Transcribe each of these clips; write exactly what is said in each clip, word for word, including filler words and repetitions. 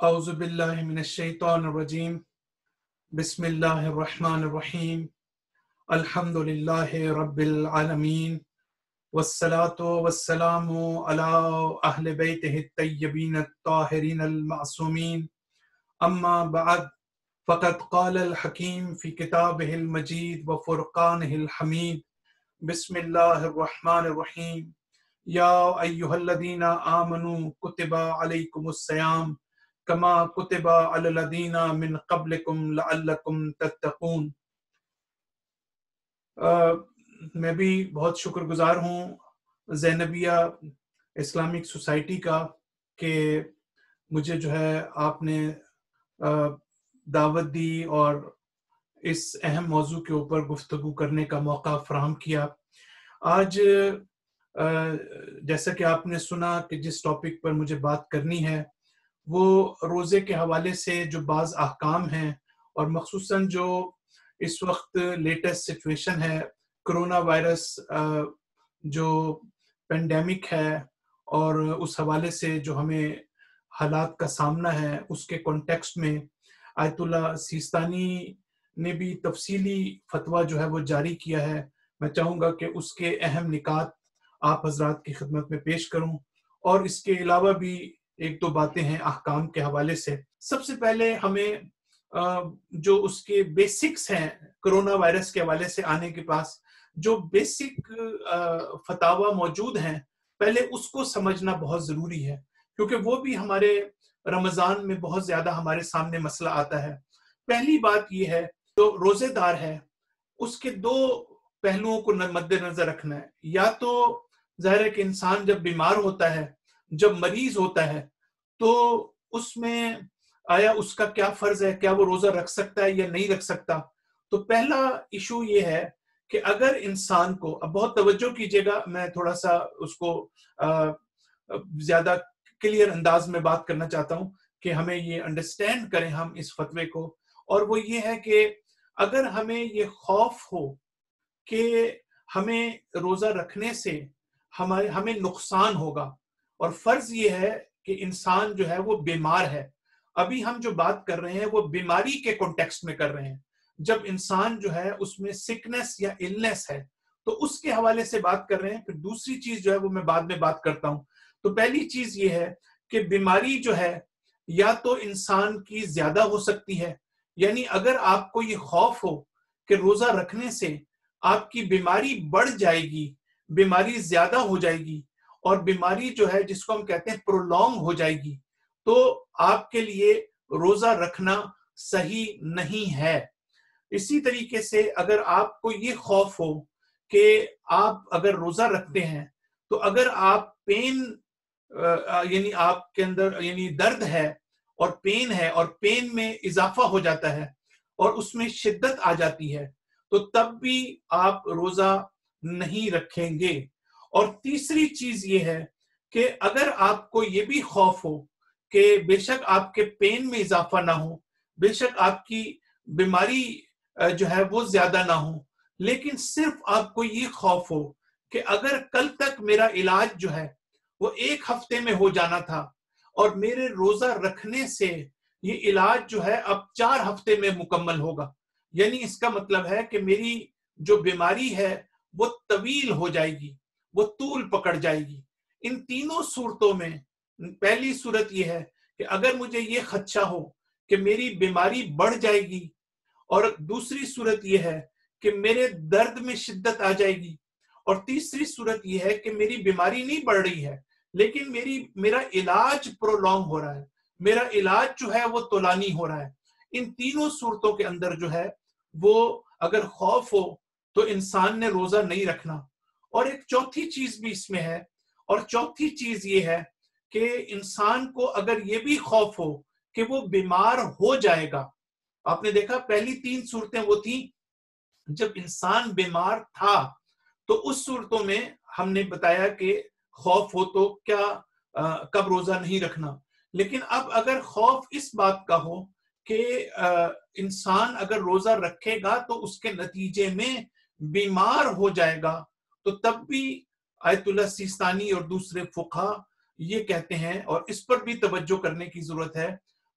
اعوذ باللہ من الشیطان الرجیم بسم اللہ الرحمن الرحیم الحمد للہ رب العالمین والصلاة والسلام علی اہل بیتہ الطیبین الطاہرین المعصومین اما بعد فقد قال الحکیم فی کتابہ المجید وفرقانہ الحمید بسم اللہ الرحمن الرحیم یا ایہا الذین آمنوا کتب علیکم الصیام کما کتب علی الذین من قبلکم لعلکم تتقون۔ میں بھی بہت شکر گزار ہوں زینبیہ اسلامک سوسائٹی کا کہ مجھے جو ہے آپ نے دعوت دی اور اس اہم موضوع کے اوپر گفتگو کرنے کا موقع فراہم کیا۔ آج جیسا کہ آپ نے سنا کہ جس ٹاپک پر مجھے بات کرنی ہے وہ روزے کے حوالے سے جو بعض احکام ہیں اور مخصوصاً جو اس وقت لیٹسٹ سچویشن ہے، کرونا وائرس جو پینڈیمک ہے اور اس حوالے سے جو ہمیں حالات کا سامنا ہے، اس کے کانٹیکسٹ میں آیت اللہ سیستانی نے بھی تفصیلی فتویٰ جو ہے وہ جاری کیا ہے۔ میں چاہوں گا کہ اس کے اہم نکات آپ حضرات کی خدمت میں پیش کروں، اور اس کے علاوہ بھی ایک دو باتیں ہیں احکام کے حوالے سے۔ سب سے پہلے ہمیں جو اس کے بیسکس ہیں کرونا وائرس کے حوالے سے آنے کے پاس جو بیسک فتاوی موجود ہیں، پہلے اس کو سمجھنا بہت ضروری ہے، کیونکہ وہ بھی ہمارے رمضان میں بہت زیادہ ہمارے سامنے مسئلہ آتا ہے۔ پہلی بات یہ ہے جو روزے دار ہے اس کے دو پہلوؤں کو مد نظر رکھنا ہے۔ یا تو ظاہر ہے کہ انسان جب بیمار ہوتا ہے، جب مریض ہوتا ہے، تو اس میں آیا اس کا کیا فرض ہے، کیا وہ روزہ رکھ سکتا ہے یا نہیں رکھ سکتا۔ تو پہلا ایشو یہ ہے کہ اگر انسان کو، اب بہت توجہ کیجئے گا، میں تھوڑا سا اس کو زیادہ کلیئر انداز میں بات کرنا چاہتا ہوں کہ ہمیں یہ انڈرسٹینڈ کریں ہم اس فتوے کو، اور وہ یہ ہے کہ اگر ہمیں یہ خوف ہو کہ ہمیں روزہ رکھنے سے ہمارے ہمیں نقصان ہوگا، اور فرض یہ ہے کہ انسان جو ہے وہ بیمار ہے، ابھی ہم جو بات کر رہے ہیں وہ بیماری کے کانٹیکسٹ میں کر رہے ہیں، جب انسان جو ہے اس میں سکنس یا النس ہے تو اس کے حوالے سے بات کر رہے ہیں۔ پھر دوسری چیز جو ہے وہ میں بعد میں بات کرتا ہوں۔ تو پہلی چیز یہ ہے کہ بیماری جو ہے یا تو انسان کی زیادہ ہو سکتی ہے، یعنی اگر آپ کو یہ خوف ہو کہ روزہ رکھنے سے آپ کی بیماری بڑھ جائے گی، بیماری زیادہ ہو جائے گی، اور بیماری جو ہے جس کو ہم کہتے ہیں پرولونگ ہو جائے گی، تو آپ کے لیے روزہ رکھنا صحیح نہیں ہے۔ اسی طریقے سے اگر آپ کو یہ خوف ہو کہ آپ اگر روزہ رکھتے ہیں تو اگر آپ پین یعنی آپ کے اندر یعنی درد ہے اور پین ہے اور پین میں اضافہ ہو جاتا ہے اور اس میں شدت آ جاتی ہے، تو تب بھی آپ روزہ نہیں رکھیں گے۔ اور تیسری چیز یہ ہے کہ اگر آپ کو یہ بھی خوف ہو کہ بے شک آپ کے پین میں اضافہ نہ ہو، بے شک آپ کی بیماری جو ہے وہ زیادہ نہ ہو، لیکن صرف آپ کو یہ خوف ہو کہ اگر کل تک میرا علاج جو ہے وہ ایک ہفتے میں ہو جانا تھا اور میرے روزہ رکھنے سے یہ علاج جو ہے اب چار ہفتے میں مکمل ہوگا، یعنی اس کا مطلب ہے کہ میری جو بیماری ہے وہ طویل ہو جائے گی، وہ طول پکڑ جائے گی۔ ان تینوں صورتوں میں پہلی صورت یہ ہے کہ اگر مجھے یہ خدشہ ہو کہ میری بیماری بڑھ جائے گی، اور دوسری صورت یہ ہے کہ میرے درد میں شدت آ جائے گی، اور تیسری صورت یہ ہے کہ میری بیماری نہیں بڑھ رہی ہے لیکن میری میرا علاج پرولونگ ہو رہا ہے، میرا علاج جو ہے وہ طولانی ہو رہا ہے۔ ان تینوں صورتوں کے اندر جو ہے وہ اگر خوف ہو تو انسان نے روزہ نہیں رکھنا۔ اور ایک چوتھی چیز بھی اس میں ہے، اور چوتھی چیز یہ ہے کہ انسان کو اگر یہ بھی خوف ہو کہ وہ بیمار ہو جائے گا۔ آپ نے دیکھا پہلی تین صورتیں وہ تھیں جب انسان بیمار تھا، تو اس صورتوں میں ہم نے بتایا کہ خوف ہو تو کیا کب روزہ نہیں رکھنا۔ لیکن اب اگر خوف اس بات کا ہو کہ انسان اگر روزہ رکھے گا تو اس کے نتیجے میں بیمار ہو جائے گا، تو تب بھی آیت اللہ سیستانی اور دوسرے فقہا یہ کہتے ہیں، اور اس پر بھی توجہ کرنے کی ضرورت ہے،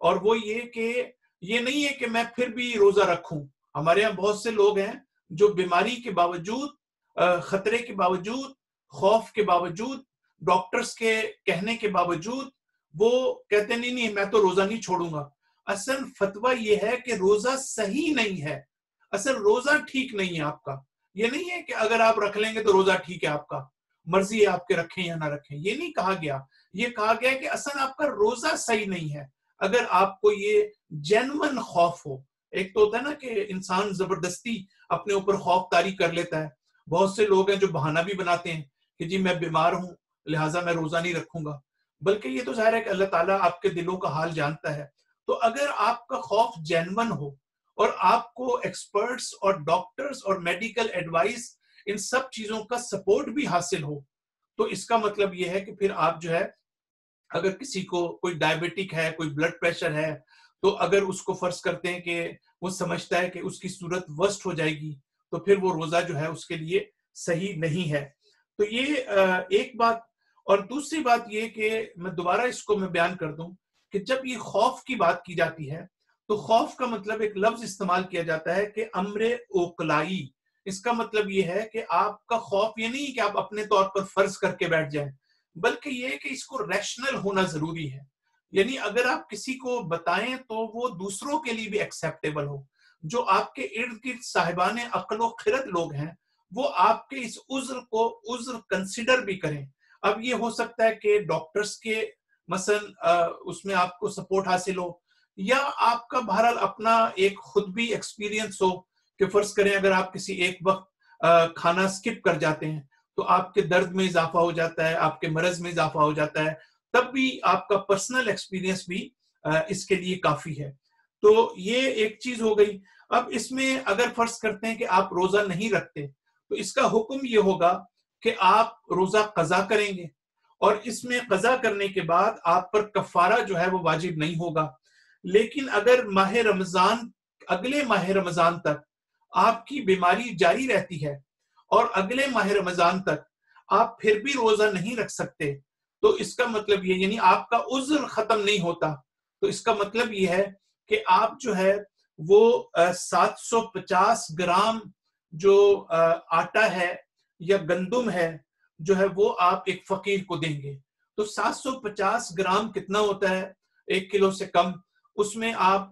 اور وہ یہ کہ یہ نہیں ہے کہ میں پھر بھی روزہ رکھوں. ہمارے یہاں بہت سے لوگ ہیں جو بیماری کے باوجود، خطرے کے باوجود، خوف کے باوجود، ڈاکٹرز کے کہنے کے باوجود وہ کہتے نہیں نہیں میں تو روزہ نہیں چھوڑوں گا. اصل فتویٰ یہ ہے کہ روزہ صحیح نہیں ہے، اصل روزہ ٹھیک نہیں ہے آپ کا. یہ نہیں ہے کہ اگر آپ رکھ لیں گے تو روزہ ٹھیک ہے، آپ کا مرضی ہے آپ کے رکھیں یا نہ رکھیں. یہ نہیں کہا گیا. یہ کہا گیا کہ اصل آپ کا روزہ صحیح نہیں ہے. اگر آپ کو یہ جینون خوف ہو، ایک تو ہوتا ہے نا کہ انسان زبردستی اپنے اوپر خوف طاری کر لیتا ہے. بہت سے لوگ ہیں جو بہانہ بھی بناتے ہیں کہ جی میں بیمار ہوں لہٰذا میں روزہ نہیں رکھوں گا، بلکہ یہ تو ظاہر ہے کہ اللہ تعالیٰ آپ کے دلوں کا حال جانتا ہے. تو اگر آپ کا خوف جینون ہو اور آپ کو ایکسپرٹس اور ڈاکٹرز اور میڈیکل ایڈوائس ان سب چیزوں کا سپورٹ بھی حاصل ہو، تو اس کا مطلب یہ ہے کہ پھر آپ جو ہے اگر کسی کو کوئی ڈائبٹک ہے، کوئی بلڈ پریشر ہے، تو اگر اس کو فرض کرتے ہیں کہ وہ سمجھتا ہے کہ اس کی صورت ورسٹ ہو جائے گی تو پھر وہ روزہ جو ہے اس کے لیے صحیح نہیں ہے. تو یہ ایک بات. اور دوسری بات یہ کہ میں دوبارہ اس کو میں بیان کر دوں کہ جب یہ خوف کی بات کی جاتی ہے تو خوف کا مطلب ایک لفظ استعمال کیا جاتا ہے کہ امر اوقلائی. اس کا مطلب یہ ہے کہ آپ کا خوف یہ نہیں کہ آپ اپنے طور پر فرض کر کے بیٹھ جائیں، بلکہ یہ ہے کہ اس کو ریشنل ہونا ضروری ہے. یعنی اگر آپ کسی کو بتائیں تو وہ دوسروں کے لیے بھی ایکسیپٹیبل ہو. جو آپ کے ارد گرد صاحبان عقل و خرد لوگ ہیں وہ آپ کے اس عذر کو عذر کنسیڈر بھی کریں. اب یہ ہو سکتا ہے کہ ڈاکٹرز کے مثلا اس میں آپ کو سپورٹ حاصل ہو، یا آپ کا بہرحال اپنا ایک خود بھی ایکسپیرینس ہو کہ فرض کریں اگر آپ کسی ایک وقت کھانا سکپ کر جاتے ہیں تو آپ کے درد میں اضافہ ہو جاتا ہے، آپ کے مرض میں اضافہ ہو جاتا ہے، تب بھی آپ کا پرسنل ایکسپیرینس بھی اس کے لیے کافی ہے. تو یہ ایک چیز ہو گئی. اب اس میں اگر فرض کرتے ہیں کہ آپ روزہ نہیں رکھتے تو اس کا حکم یہ ہوگا کہ آپ روزہ قضا کریں گے، اور اس میں قضا کرنے کے بعد آپ پر کفارہ جو ہے وہ واجب نہیں ہوگا. لیکن اگر ماہ رمضان اگلے ماہ رمضان تک آپ کی بیماری جاری رہتی ہے اور اگلے ماہ رمضان تک آپ پھر بھی روزہ نہیں رکھ سکتے تو اس کا مطلب یہ یعنی آپ کا عذر ختم نہیں ہوتا، تو اس کا مطلب یہ ہے کہ آپ جو ہے وہ سات سو پچاس گرام جو آٹا ہے یا گندم ہے جو ہے وہ آپ ایک فقیر کو دیں گے. تو سات سو پچاس گرام کتنا ہوتا ہے؟ ایک کلو سے کم. اس میں آپ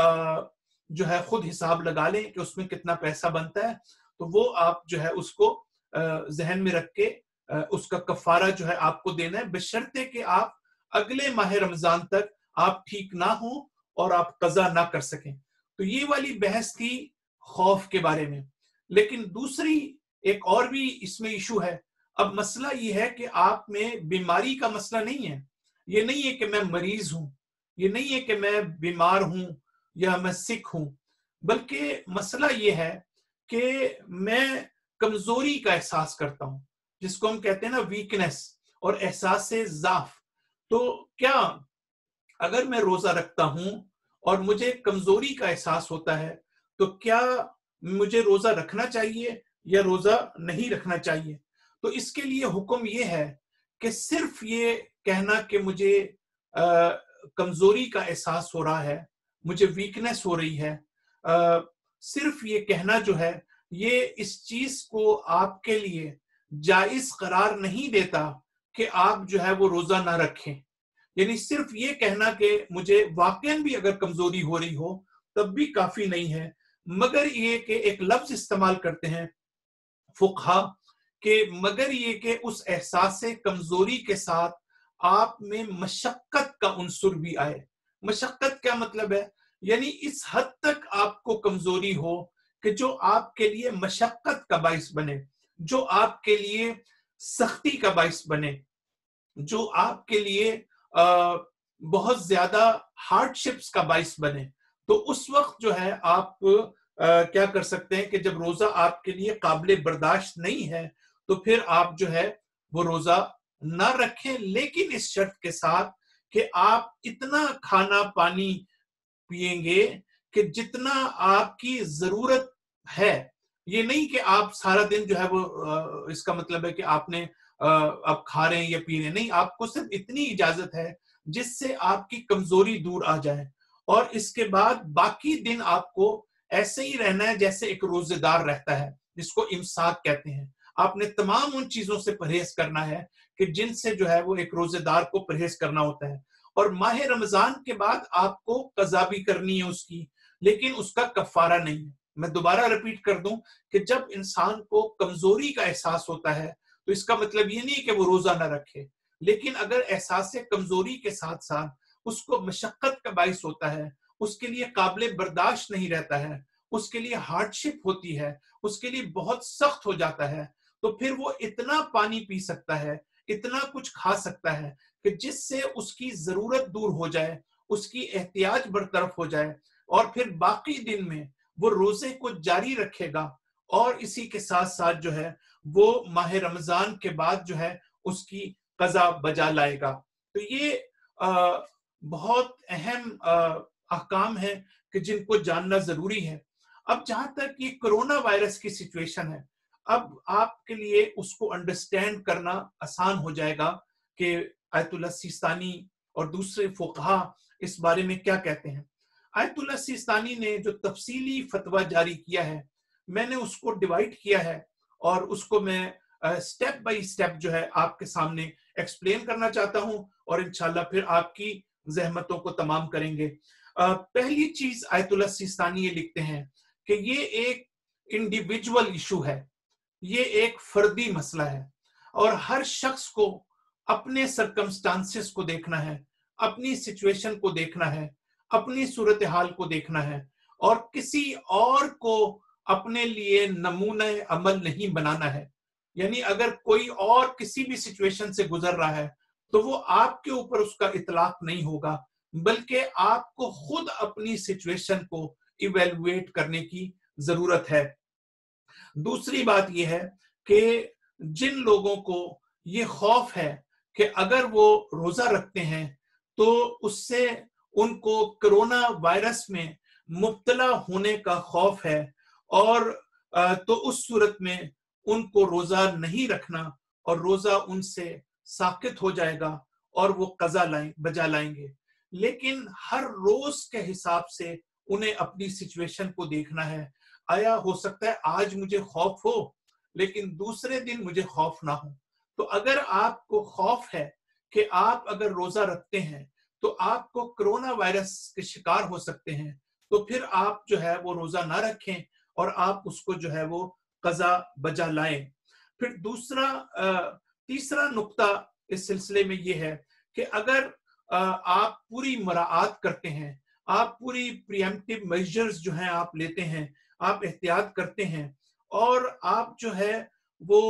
جو ہے خود حساب لگا لیں کہ اس میں کتنا پیسہ بنتا ہے. تو وہ آپ جو ہے اس کو ذہن میں رکھ کے اس کا کفارہ جو ہے آپ کو دینا ہے، بشرطے کہ آپ اگلے ماہ رمضان تک آپ ٹھیک نہ ہوں اور آپ قضا نہ کر سکیں. تو یہ والی بحث تھی خوف کے بارے میں. لیکن دوسری ایک اور بھی اس میں ایشو ہے. اب مسئلہ یہ ہے کہ آپ میں بیماری کا مسئلہ نہیں ہے. یہ نہیں ہے کہ میں مریض ہوں، یہ نہیں ہے کہ میں بیمار ہوں یا میں سک ہوں، بلکہ مسئلہ یہ ہے کہ میں کمزوری کا احساس کرتا ہوں، جس کو ہم کہتے ہیں نا ویکنس اور احساس ضعف. تو کیا اگر میں روزہ رکھتا ہوں اور مجھے کمزوری کا احساس ہوتا ہے تو کیا مجھے روزہ رکھنا چاہیے یا روزہ نہیں رکھنا چاہیے؟ تو اس کے لیے حکم یہ ہے کہ صرف یہ کہنا کہ مجھے کمزوری کا احساس ہو رہا ہے، مجھے ویکنس ہو رہی ہے، صرف یہ کہنا جو ہے یہ اس چیز کو آپ کے لیے جائز قرار نہیں دیتا کہ آپ جو ہے وہ روزہ نہ رکھیں. یعنی صرف یہ کہنا کہ مجھے واقعاً بھی اگر کمزوری ہو رہی ہو تب بھی کافی نہیں ہے، مگر یہ کہ ایک لفظ استعمال کرتے ہیں فقہا کہ مگر یہ کہ اس احساس کمزوری کے ساتھ آپ میں مشقت کا عنصر بھی آئے. مشقت کیا مطلب ہے؟ یعنی اس حد تک آپ کو کمزوری ہو کہ جو آپ کے لیے مشقت کا باعث بنے، جو آپ کے لیے سختی کا باعث بنے، جو آپ کے لیے بہت زیادہ ہارڈ شپس کا باعث بنے. تو اس وقت جو ہے آپ کیا کر سکتے ہیں کہ جب روزہ آپ کے لیے قابل برداشت نہیں ہے تو پھر آپ جو ہے وہ روزہ نہ رکھیں، لیکن اس شرط کے ساتھ کہ آپ اتنا کھانا پانی پئیں گے کہ جتنا آپ کی ضرورت ہے. یہ نہیں کہ آپ سارا دن جو ہے وہ اس کا مطلب ہے کہ آپ نے اب کھا رہے ہیں یا پی رہے ہیں، نہیں، آپ کو صرف اتنی اجازت ہے جس سے آپ کی کمزوری دور آ جائے. اور اس کے بعد باقی دن آپ کو ایسے ہی رہنا ہے جیسے ایک روزے دار رہتا ہے، جس کو امساک کہتے ہیں۔ آپ نے تمام ان چیزوں سے پرہیز کرنا ہے کہ جن سے جو ہے وہ ایک روزے دار کو پرہیز کرنا ہوتا ہے۔ اور ماہ رمضان کے بعد آپ کو قضا بھی کرنی ہے اس کی، لیکن اس کا کفارہ نہیں ہے۔ میں دوبارہ رپیٹ کر دوں کہ جب انسان کو کمزوری کا احساس ہوتا ہے تو اس کا مطلب یہ نہیں کہ وہ روزہ نہ رکھے، لیکن اگر احساس کمزوری کے ساتھ ساتھ اس کو مشقت کا باعث ہوتا ہے، اس کے لیے قابل برداشت نہیں رہتا ہے، اس کے لیے ہارڈ شپ ہوتی ہے، اس کے لیے بہت سخت ہو جاتا ہے، تو پھر وہ اتنا پانی پی سکتا ہے، اتنا کچھ کھا سکتا ہے کہ جس سے اس کی ضرورت دور ہو جائے، اس کی احتیاج برطرف ہو جائے، اور پھر باقی دن میں وہ روزے کو جاری رکھے گا، اور اسی کے ساتھ ساتھ جو ہے وہ ماہ رمضان کے بعد جو ہے اس کی قضا بجا لائے گا۔ تو یہ آ, بہت اہم آ, احکام ہیں کہ جن کو جاننا ضروری ہے۔ اب جہاں تک یہ کرونا وائرس کی سچویشن ہے، اب آپ کے لیے اس کو انڈرسٹینڈ کرنا آسان ہو جائے گا کہ آیت اللہ سیستانی اور دوسرے فقہا اس بارے میں کیا کہتے ہیں۔ آیت اللہ سیستانی نے جو تفصیلی فتویٰ جاری کیا ہے، میں نے اس کو ڈیوائیڈ کیا ہے اور اس کو میں سٹیپ بائی سٹیپ جو ہے آپ کے سامنے ایکسپلین کرنا چاہتا ہوں، اور انشاءاللہ پھر آپ کی زحمتوں کو تمام کریں گے۔ پہلی چیز آیت اللہ سیستانی یہ لکھتے ہیں کہ یہ ایک انڈیویجول ایشو ہے، یہ ایک فردی مسئلہ ہے، اور ہر شخص کو اپنے سرکمسٹانسز کو دیکھنا ہے، اپنی سچویشن کو دیکھنا ہے، اپنی صورتحال کو دیکھنا ہے، اور کسی اور کو اپنے لیے نمونہ عمل نہیں بنانا ہے۔ یعنی اگر کوئی اور کسی بھی سچویشن سے گزر رہا ہے تو وہ آپ کے اوپر اس کا اطلاق نہیں ہوگا، بلکہ آپ کو خود اپنی سچویشن کو ایویلویٹ کرنے کی ضرورت ہے۔ دوسری بات یہ ہے کہ جن لوگوں کو یہ خوف ہے کہ اگر وہ روزہ رکھتے ہیں تو اس سے ان کو کرونا وائرس میں مبتلا ہونے کا خوف ہے، اور تو اس صورت میں ان کو روزہ نہیں رکھنا، اور روزہ ان سے ساقط ہو جائے گا اور وہ قضا لائیں بجا لائیں گے۔ لیکن ہر روز کے حساب سے انہیں اپنی سچویشن کو دیکھنا ہے۔ آیا ہو سکتا ہے آج مجھے خوف ہو لیکن دوسرے دن مجھے خوف نہ ہو؟ تو اگر آپ کو خوف ہے کہ آپ اگر روزہ رکھتے ہیں تو آپ کو کرونا وائرس کے شکار ہو سکتے ہیں، تو پھر آپ جو ہے وہ روزہ نہ رکھیں اور آپ اس کو جو ہے وہ قضا بجا لائیں۔ پھر دوسرا تیسرا نقطہ اس سلسلے میں یہ ہے کہ اگر آپ پوری مراعات کرتے ہیں، آپ پوری پریمپٹیو میجرز جو ہیں آپ لیتے ہیں، آپ احتیاط کرتے ہیں، اور آپ جو ہے وہ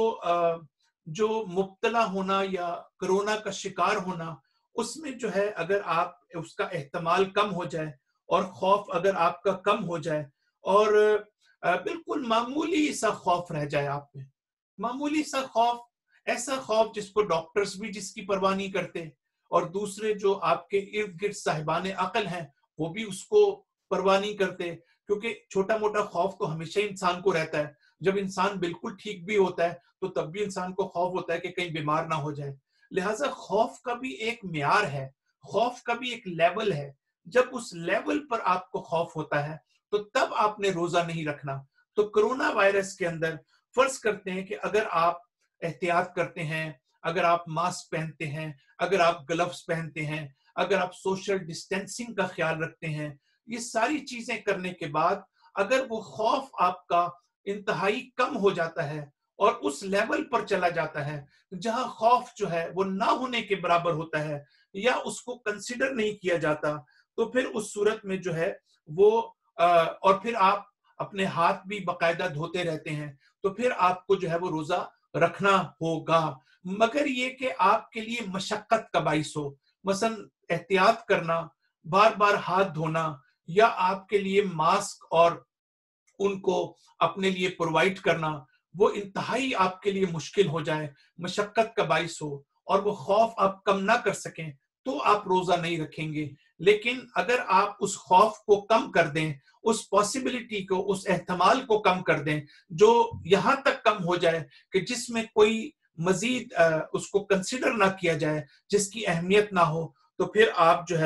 جو مبتلا ہونا یا کرونا کا شکار ہونا، اس میں جو ہے اگر آپ اس کا احتمال کم ہو جائے اور خوف اگر آپ کا کم ہو جائے، اور بالکل معمولی سا خوف رہ جائے آپ میں، معمولی سا خوف، ایسا خوف جس کو ڈاکٹرز بھی جس کی پرواہ نہیں کرتے، اور دوسرے جو آپ کے ارد گرد صاحبان عقل ہیں وہ بھی اس کو پرواہ نہیں کرتے، کیونکہ چھوٹا موٹا خوف تو ہمیشہ انسان کو رہتا ہے۔ جب انسان بالکل ٹھیک بھی ہوتا ہے تو تب بھی انسان کو خوف ہوتا ہے کہ کہیں بیمار نہ ہو جائے۔ لہٰذا خوف کا بھی ایک معیار ہے، خوف کا بھی ایک لیول ہے۔ جب اس لیول پر آپ کو خوف ہوتا ہے تو تب آپ نے روزہ نہیں رکھنا۔ تو کرونا وائرس کے اندر فرض کرتے ہیں کہ اگر آپ احتیاط کرتے ہیں، اگر آپ ماسک پہنتے ہیں، اگر آپ گلوز پہنتے ہیں، اگر آپ سوشل ڈسٹینسنگ کا خیال رکھتے ہیں، یہ ساری چیزیں کرنے کے بعد اگر وہ خوف آپ کا انتہائی کم ہو جاتا ہے اور اس لیول پر چلا جاتا ہے جہاں خوف جو ہے وہ نہ ہونے کے برابر ہوتا ہے یا اس کو کنسیڈر نہیں کیا جاتا، تو پھر اس صورت میں جو ہے وہ اور پھر آپ اپنے ہاتھ بھی باقاعدہ دھوتے رہتے ہیں، تو پھر آپ کو جو ہے وہ روزہ رکھنا ہوگا، مگر یہ کہ آپ کے لیے مشقت کا باعث ہو، مثلا احتیاط کرنا، بار بار ہاتھ دھونا، یا آپ کے لیے ماسک اور ان کو اپنے لیے پرووائڈ کرنا وہ انتہائی آپ کے لیے مشکل ہو جائے، مشقت کا باعث ہو، اور وہ خوف آپ کم نہ کر سکیں، تو آپ روزہ نہیں رکھیں گے۔ لیکن اگر آپ اس خوف کو کم کر دیں، اس پاسبلٹی کو، اس احتمال کو کم کر دیں جو یہاں تک کم ہو جائے کہ جس میں کوئی مزید اس کو کنسیڈر نہ کیا جائے، جس کی اہمیت نہ ہو، تو پھر آپ جو ہے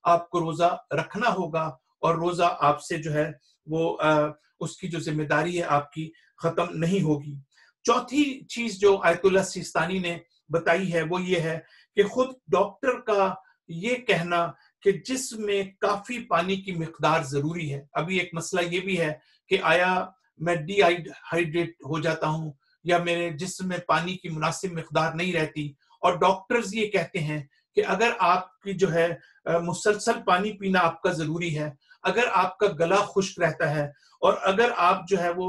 آپ کو روزہ رکھنا ہوگا اور روزہ آپ سے جو ہے وہ آ, اس کی جو ذمہ داری ہے آپ کی ختم نہیں ہوگی۔ چوتھی چیز جو آیت اللہ سیستانی نے بتائی ہے وہ یہ ہے کہ خود ڈاکٹر کا یہ کہنا کہ جسم میں کافی پانی کی مقدار ضروری ہے۔ ابھی ایک مسئلہ یہ بھی ہے کہ آیا میں ڈی ہائیڈریٹ ہو جاتا ہوں یا میرے جسم میں پانی کی مناسب مقدار نہیں رہتی، اور ڈاکٹرز یہ کہتے ہیں کہ اگر آپ کی جو ہے مسلسل پانی پینا آپ کا ضروری ہے، اگر آپ کا گلا خشک رہتا ہے اور اگر آپ جو ہے وہ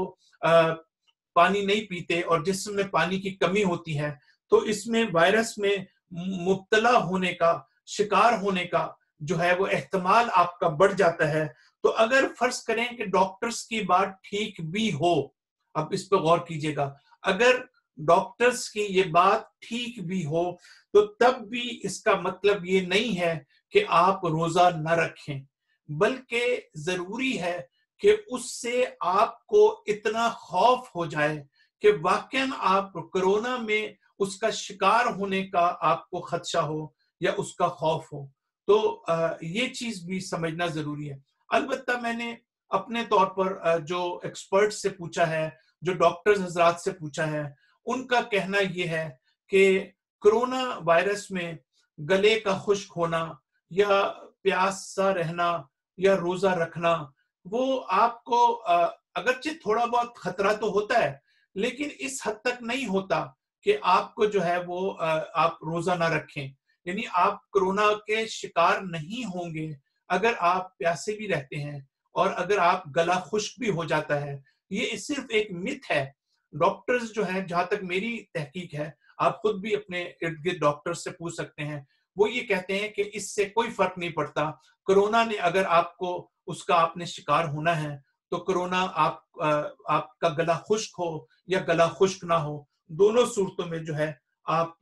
پانی نہیں پیتے اور جسم میں پانی کی کمی ہوتی ہے، تو اس میں وائرس میں مبتلا ہونے کا، شکار ہونے کا جو ہے وہ احتمال آپ کا بڑھ جاتا ہے۔ تو اگر فرض کریں کہ ڈاکٹرز کی بات ٹھیک بھی ہو، اب اس پہ غور کیجئے گا، اگر ڈاکٹرز کی یہ بات ٹھیک بھی ہو تو تب بھی اس کا مطلب یہ نہیں ہے کہ آپ روزہ نہ رکھیں، بلکہ ضروری ہے کہ اس سے آپ کو اتنا خوف ہو جائے کہ واقعاً آپ کرونا میں اس کا شکار ہونے کا آپ کو خدشہ ہو یا اس کا خوف ہو، تو یہ چیز بھی سمجھنا ضروری ہے۔ البتہ میں نے اپنے طور پر جو ایکسپرٹ سے پوچھا ہے، جو ڈاکٹرز حضرات سے پوچھا ہے، ان کا کہنا یہ ہے کہ کرونا وائرس میں گلے کا خشک ہونا یا پیاسا رہنا یا روزہ رکھنا، وہ آپ کو اگرچہ تھوڑا بہت خطرہ تو ہوتا ہے لیکن اس حد تک نہیں ہوتا کہ آپ کو جو ہے وہ آپ روزہ نہ رکھیں۔ یعنی آپ کرونا کے شکار نہیں ہوں گے اگر آپ پیاسے بھی رہتے ہیں اور اگر آپ گلا خشک بھی ہو جاتا ہے۔ یہ صرف ایک مت ہے۔ ڈاکٹرز جو ہیں، جہاں تک میری تحقیق ہے، آپ خود بھی اپنے ارد گرد ڈاکٹر سے پوچھ سکتے ہیں، وہ یہ کہتے ہیں کہ اس سے کوئی فرق نہیں پڑتا۔ کرونا نے اگر آپ کو اس کا آپ نے شکار ہونا ہے تو کرونا آپ آپ کا گلا خشک ہو یا گلا خشک نہ ہو، دونوں صورتوں میں جو ہے آپ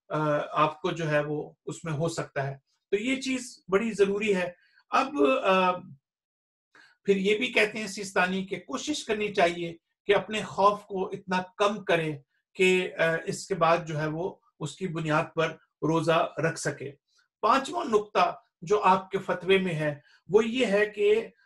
آپ کو جو ہے وہ اس میں ہو سکتا ہے۔ تو یہ چیز بڑی ضروری ہے۔ اب پھر یہ بھی کہتے ہیں سیستانی کہ کوشش کرنی چاہیے کہ اپنے خوف کو اتنا کم کرے کہ اس کے بعد جو ہے وہ اس کی بنیاد پر روزہ رکھ سکے۔ پانچواں نقطہ جو آپ کے فتوے میں ہے وہ یہ ہے کہ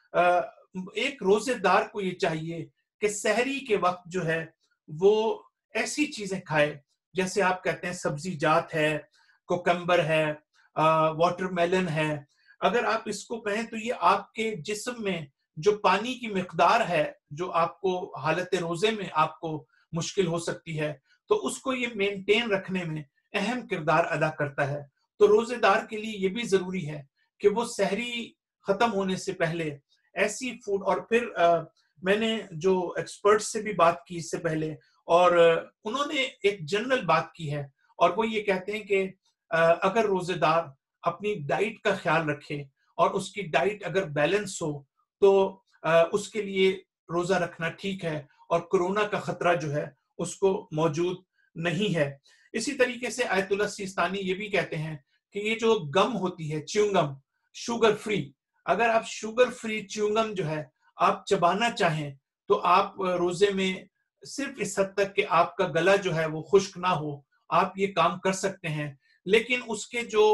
ایک روزے دار کو یہ چاہیے کہ سحری کے وقت جو ہے وہ ایسی چیزیں کھائے جیسے آپ کہتے ہیں سبزی جات ہے، کوکمبر ہے، واٹر میلن ہے۔ اگر آپ اس کو کہیں تو یہ آپ کے جسم میں جو پانی کی مقدار ہے جو آپ کو حالت روزے میں آپ کو مشکل ہو سکتی ہے، تو اس کو یہ مینٹین رکھنے میں اہم کردار ادا کرتا ہے۔ تو روزے دار کے لیے یہ بھی ضروری ہے کہ وہ سحری ختم ہونے سے پہلے ایسی فوڈ، اور پھر میں نے جو ایکسپرٹ سے بھی بات کی اس سے پہلے، اور انہوں نے ایک جنرل بات کی ہے، اور وہ یہ کہتے ہیں کہ اگر روزے دار اپنی ڈائٹ کا خیال رکھے اور اس کی ڈائٹ اگر بیلنس ہو تو اس کے لیے روزہ رکھنا ٹھیک ہے اور کرونا کا خطرہ جو ہے اس کو موجود نہیں ہے۔ اسی طریقے سے آیت اللہ سیستانی یہ بھی کہتے ہیں کہ یہ جو گم ہوتی ہے، چیونگم، شوگر فری، اگر آپ شوگر فری چیونگم جو ہے آپ چبانا چاہیں تو آپ روزے میں صرف اس حد تک کہ آپ کا گلا جو ہے وہ خشک نہ ہو آپ یہ کام کر سکتے ہیں، لیکن اس کے جو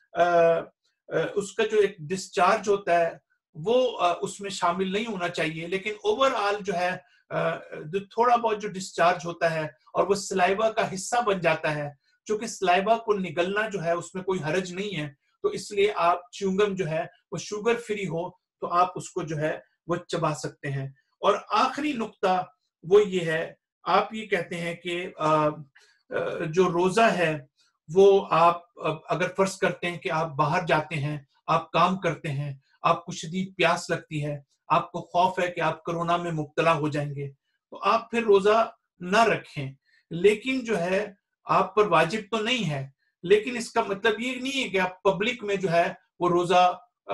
اس کا جو ایک ڈسچارج ہوتا ہے وہ اس میں شامل نہیں ہونا چاہیے، لیکن اوور آل جو ہے تھوڑا بہت جو ڈسچارج ہوتا ہے اور وہ سلائیوا کا حصہ بن جاتا ہے، چونکہ سلائیوا کو نگلنا جو ہے اس میں کوئی حرج نہیں ہے، تو اس لیے آپ چیونگم جو ہے وہ شوگر فری ہو تو آپ اس کو جو ہے وہ چبا سکتے ہیں۔ اور آخری نقطہ وہ یہ ہے، آپ یہ کہتے ہیں کہ جو روزہ ہے وہ آپ اگر فرض کرتے ہیں کہ آپ باہر جاتے ہیں، آپ کام کرتے ہیں، آپ کو شدید پیاس لگتی ہے، آپ کو خوف ہے کہ آپ کرونا میں مبتلا ہو جائیں گے، تو آپ پھر روزہ نہ رکھیں، لیکن جو ہے آپ پر واجب تو نہیں ہے، لیکن اس کا مطلب یہ نہیں ہے کہ آپ پبلک میں جو ہے وہ روزہ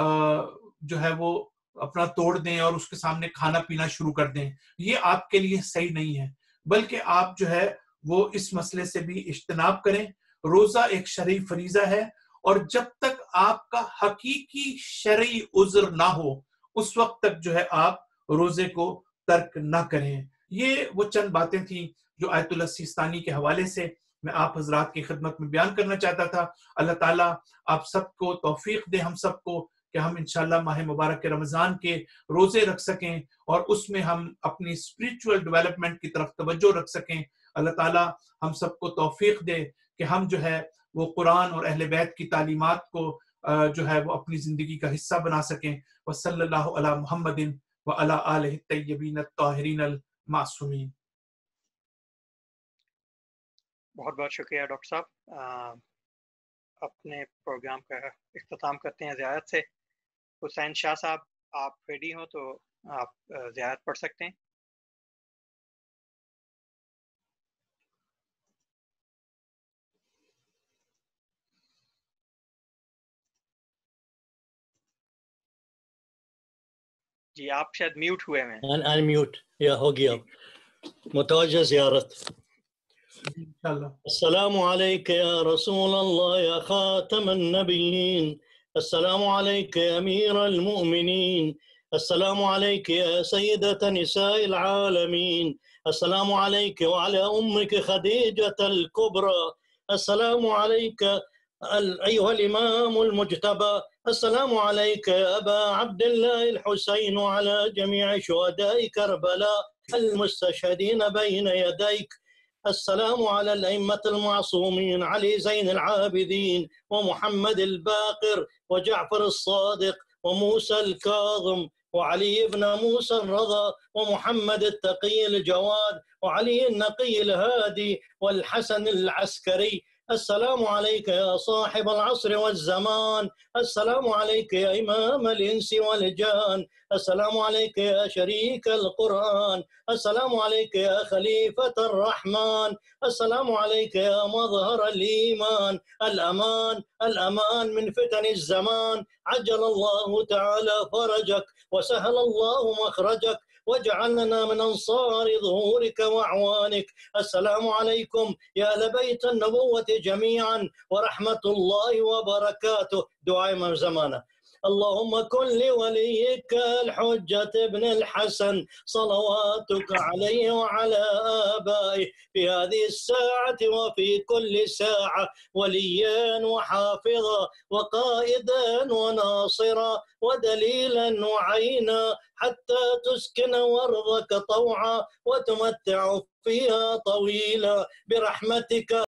جو ہے وہ اپنا توڑ دیں اور اس کے سامنے کھانا پینا شروع کر دیں، یہ آپ کے لیے صحیح نہیں ہے، بلکہ آپ جو ہے وہ اس مسئلے سے بھی اجتناب کریں۔ روزہ ایک شرعی فریضہ ہے اور جب تک آپ کا حقیقی شرعی عذر نہ ہو اس وقت تک جو ہے آپ روزے کو ترک نہ کریں۔ یہ وہ چند باتیں تھیں جو آیت اللہ سیستانی کے حوالے سے میں آپ حضرات کی خدمت میں بیان کرنا چاہتا تھا۔ اللہ تعالیٰ آپ سب کو توفیق دے، ہم سب کو کہ ہم انشاءاللہ ماہ مبارک رمضان کے روزے رکھ سکیں اور اس میں ہم اپنی اسپریچول ڈیولپمنٹ کی طرف توجہ رکھ سکیں۔ اللہ تعالیٰ ہم سب کو توفیق دے کہ ہم جو ہے وہ قرآن اور اہل بیت کی تعلیمات کو جو ہے وہ اپنی زندگی کا حصہ بنا سکیں۔ وصلی اللہ علی محمد وعلی آلہ الطیبین الطاہرین المعصومین۔ بہت بہت شکریہ ڈاکٹر صاحب۔ اپنے پروگرام کا اختتام کرتے ہیں زیارت سے۔ حسین شاہ صاحب آپ ریڈی ہوں تو آپ زیارت پڑھ سکتے ہیں۔ جی آپ شاید میوٹ ہوئے ہیں۔ ان میوٹ یا ہو گیا۔ متوجہ زیارت۔ السلام عليك يا رسول الله يا خاتم النبيين، السلام عليك يا أمير المؤمنين، السلام عليك يا سيدة نساء العالمين، السلام عليك وعلى أمك خديجة الكبرى، السلام عليك أيها الإمام المجتبى، السلام عليك يا أبا عبد الله الحسين وعلى جميع شهداء كربلاء المستشهدين بين يديك، السلام على الأئمة المعصومين علي زين العابدين ومحمد الباقر وجعفر الصادق وموسى الكاظم وعلي بن موسى الرضا ومحمد التقي الجواد وعلي النقي الهادي والحسن العسكري، السلام عليك يا صاحب العصر والزمان، السلام عليك يا إمام الإنس والجان، السلام عليك يا شريك القرآن، السلام عليك يا خليفة الرحمن، السلام عليك يا مظهر الإيمان، الأمان الأمان من فتن الزمان، عجل الله تعالى فرجك وسهل الله مخرجك واجعلنا من أنصار ظهورك وأعوانك، السلام عليكم يا أهل بيت النبوة جميعا ورحمة الله وبركاته. دعاء من زمانه. اللهم كن لوليك الحجة ابن الحسن صلواتك عليه وعلى آبائه في هذه الساعة وفي كل ساعة وليا وحافظا وقائدا وناصرا ودليلا وعينا حتى تسكن وارضك طوعا وتمتع فيها طويلا برحمتك